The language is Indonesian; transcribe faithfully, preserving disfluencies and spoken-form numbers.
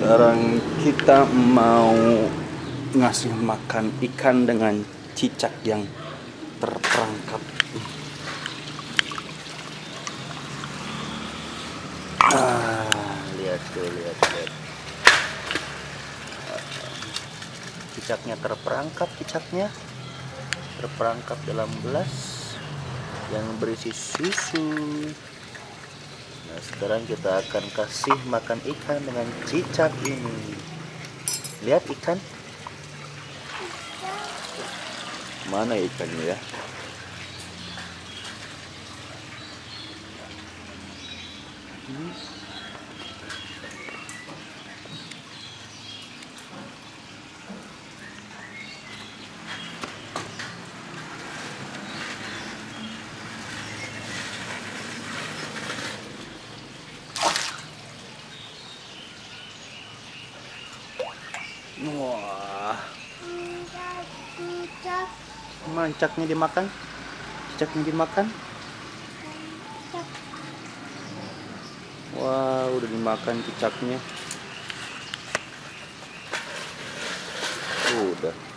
Sekarang kita mau ngasih makan ikan dengan cicak yang terperangkap. Ah, lihat tuh, lihat, lihat. Cicaknya terperangkap, cicaknya terperangkap dalam gelas yang berisi susu. Nah, sekarang kita akan kasih makan ikan dengan cicak ini. Lihat ikan. Mana ikannya ya? Hmm. Wah, mancaknya dimakan, cicaknya dimakan. Wah, udah dimakan cicaknya. Udah.